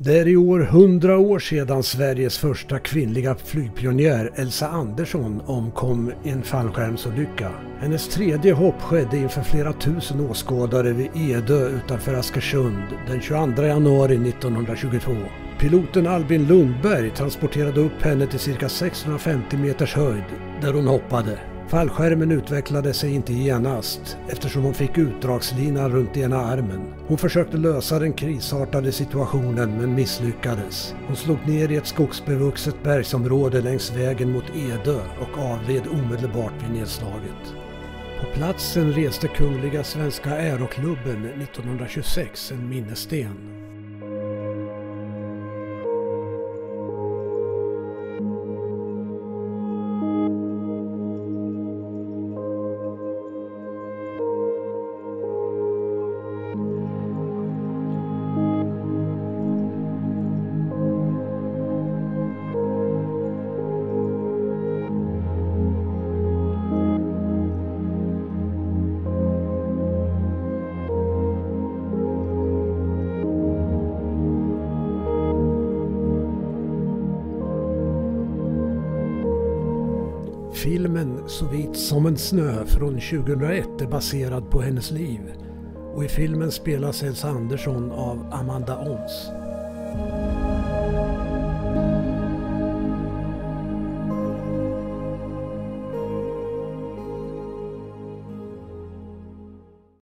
Det är i år 100 år sedan Sveriges första kvinnliga flygpionjär Elsa Andersson omkom i en fallskärmsolycka. Hennes tredje hopp skedde inför flera tusen åskådare vid Edö utanför Askersund den 22 januari 1922. Piloten Albin Lundberg transporterade upp henne till cirka 650 meters höjd där hon hoppade. Fallskärmen utvecklade sig inte genast eftersom hon fick utdragslinan runt ena armen. Hon försökte lösa den krisartade situationen men misslyckades. Hon slog ner i ett skogsbevuxet bergsområde längs vägen mot Edö och avled omedelbart vid nedslaget. På platsen reste Kungliga Svenska Aeroklubben 1926 en minnessten. Filmen Så vit som en snö från 2001 är baserad på hennes liv och i filmen spelas Elsa Andersson av Amanda Ons.